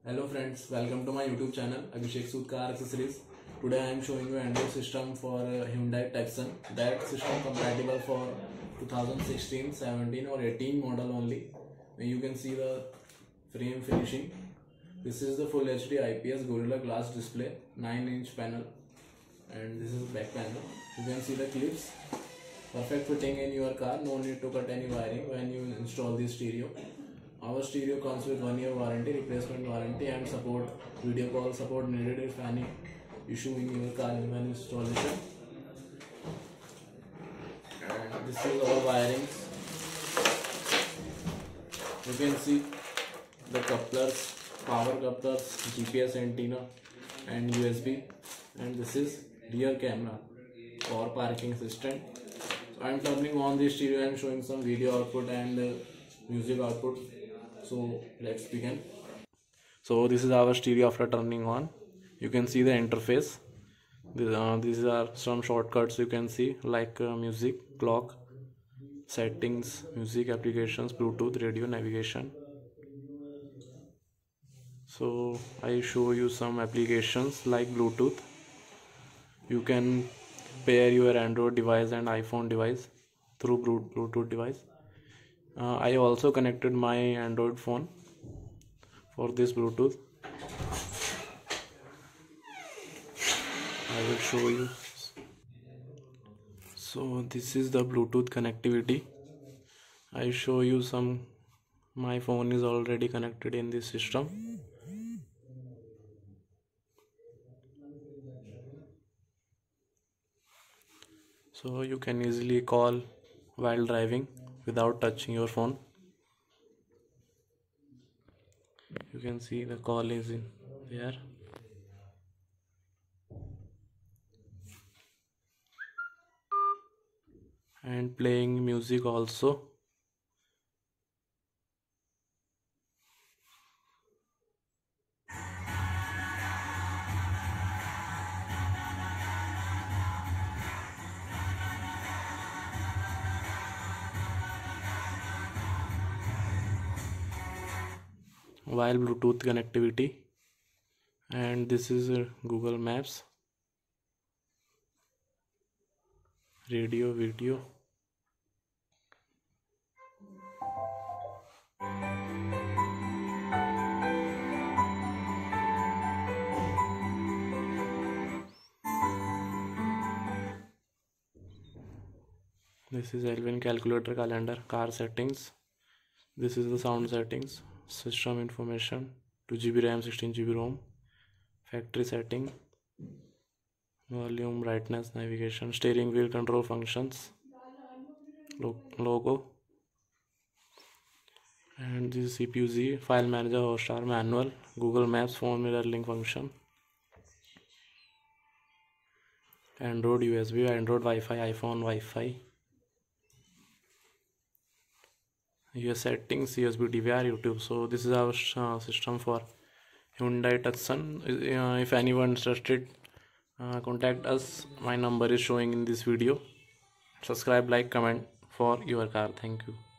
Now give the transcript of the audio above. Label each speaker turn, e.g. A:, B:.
A: Hello friends, welcome to my YouTube channel Abhishek Sood Car Accessories. Today I am showing you Android system for Hyundai Tucson. That system compatible for 2016, 17 or 18 model only. You can see the frame finishing. This is the full HD IPS Gorilla Glass display, 9-inch panel, and this is back panel. You can see the clips. Perfect fitting in your car. No need to cut any wiring when you install the stereo. Our stereo comes with 1 year warranty, replacement warranty, and support. Video call support needed if any issue in your car when installation. And this is our wiring. You can see the couplers, power couplers, GPS antenna, and USB. And this is rear camera for parking assistant. So I am turning on the stereo and showing some video output and music output. So let's begin. So this is our stereo after turning on. You can see the interface. These are some shortcuts you can see, like music, clock, settings, music, applications, Bluetooth, radio, navigation. So I show you some applications like Bluetooth. You can pair your Android device and iPhone device through Bluetooth device. I also connected my Android phone for this Bluetooth. I will show you. So this is the Bluetooth connectivity. I show you some. My phone is already connected in this system. So you can easily call while driving without touching your phone. You can see the call is in there. And playing music also. While Bluetooth connectivity. And this is Google Maps, radio, video. This is Elvin calculator, calendar, car settings. This is the sound settings, system information, 2 GB RAM, 16 GB ROM, factory setting, volume, brightness, navigation, steering wheel control functions, logo, and this is CPU Z, file manager, Hotstar, manual, Google Maps, phone mirror link function, Android USB, Android Wi-Fi, iPhone Wi-Fi, your settings, USB DVR, YouTube. So this is our system for Hyundai Tucson. If anyone interested, contact us. My number is showing in this video. Subscribe, like, comment for your car. Thank you.